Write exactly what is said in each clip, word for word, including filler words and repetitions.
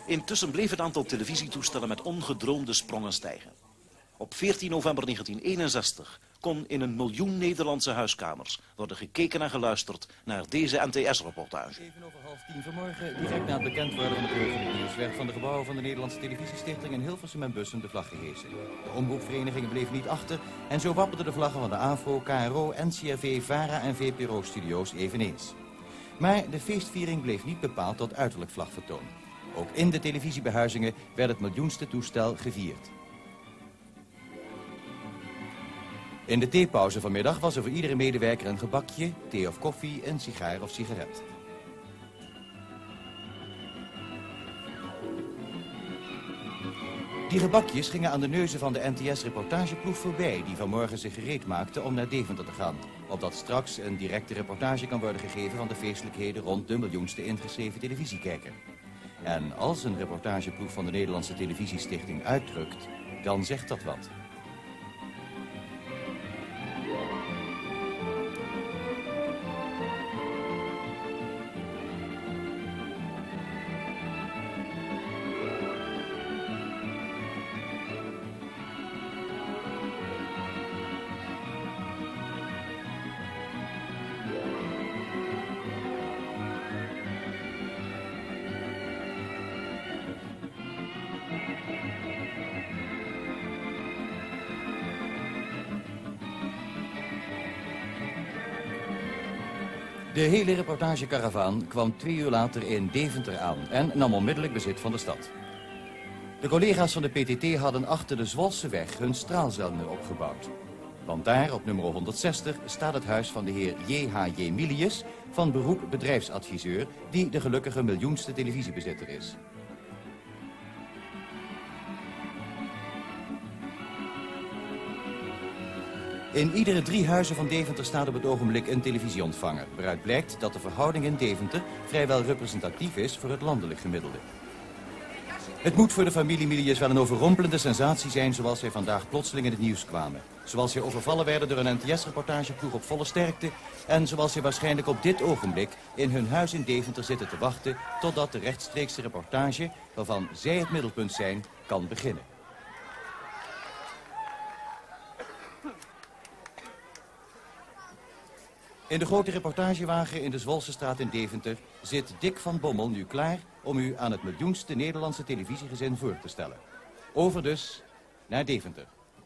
Intussen bleef het aantal televisietoestellen met ongedroomde sprongen stijgen. Op veertien november negentieneenenzestig kon in een miljoen Nederlandse huiskamers worden gekeken en geluisterd naar deze N T S-reportage. Even over half tien vanmorgen, direct na het bekend worden van het heugelijk nieuws, werd van de gebouwen van de Nederlandse televisiestichting in Hilversum en Bussum de vlag gehesen. De omroepverenigingen bleven niet achter en zo wapperden de vlaggen van de AVRO, K R O, N C R V, VARA en V P R O-studio's eveneens. Maar de feestviering bleef niet bepaald tot uiterlijk vlagvertoon. Ook in de televisiebehuizingen werd het miljoenste toestel gevierd. In de theepauze vanmiddag was er voor iedere medewerker een gebakje, thee of koffie, een sigaar of sigaret. Die gebakjes gingen aan de neuzen van de N T S-reportageploeg voorbij, die vanmorgen zich gereed maakte om naar Deventer te gaan. Opdat straks een directe reportage kan worden gegeven van de feestelijkheden rond de miljoenste ingeschreven televisiekijker. En als een reportageploeg van de Nederlandse Televisiestichting uitdrukt, dan zegt dat wat. De hele reportagekaravaan kwam twee uur later in Deventer aan en nam onmiddellijk bezit van de stad. De collega's van de P T T hadden achter de Zwolseweg hun straalzender opgebouwd. Want daar, op nummer honderdzestig, staat het huis van de heer J H J Milius, van beroep bedrijfsadviseur, die de gelukkige miljoenste televisiebezitter is. In iedere drie huizen van Deventer staat op het ogenblik een televisieontvanger, waaruit blijkt dat de verhouding in Deventer vrijwel representatief is voor het landelijk gemiddelde. Het moet voor de familie Milius wel een overrompelende sensatie zijn zoals zij vandaag plotseling in het nieuws kwamen. Zoals zij overvallen werden door een N T S-reportageploeg op volle sterkte en zoals zij waarschijnlijk op dit ogenblik in hun huis in Deventer zitten te wachten totdat de rechtstreekse reportage, waarvan zij het middelpunt zijn, kan beginnen. In de grote reportagewagen in de Zwolsestraat in Deventer zit Dick van Bommel nu klaar om u aan het miljoenste Nederlandse televisiegezin voor te stellen. Over dus naar Deventer.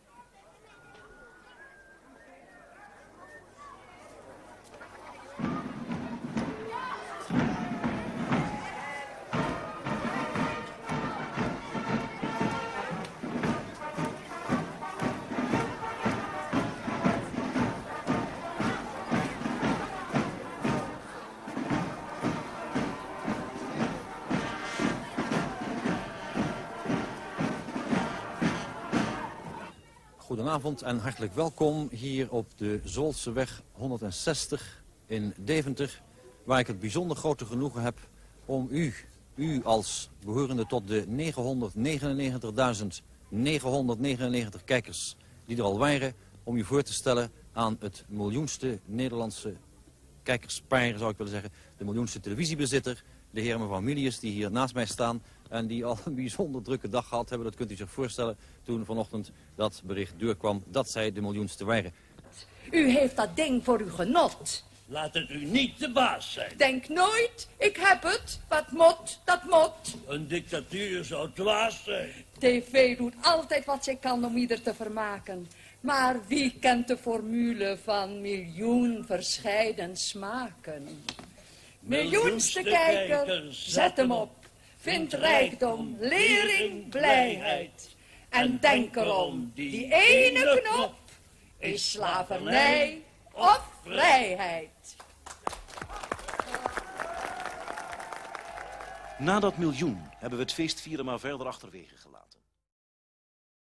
Goedenavond en hartelijk welkom hier op de Zwolseweg honderdzestig in Deventer, waar ik het bijzonder grote genoegen heb om u, u als behorende tot de negenhonderdnegenennegentigduizend negenhonderdnegenennegentig kijkers die er al waren, om u voor te stellen aan het miljoenste Nederlandse kijkerspaar, zou ik willen zeggen, de miljoenste televisiebezitter, de heer en mevrouw Milius, die hier naast mij staan en die al een bijzonder drukke dag gehad hebben. Dat kunt u zich voorstellen toen vanochtend dat bericht doorkwam dat zij de miljoenste waren. U heeft dat ding voor uw genot. Laat het u niet de baas zijn. Denk nooit, ik heb het. Wat mot, dat mot. Een dictatuur zou dwaas zijn. tv doet altijd wat zij kan om ieder te vermaken. Maar wie kent de formule van miljoen verscheiden smaken? Miljoenste kijker, zet hem op. Vind rijkdom, lering, blijheid. En denk erom, die ene knop is slavernij of vrijheid. Na dat miljoen hebben we het feestvieren maar verder achterwege gelaten.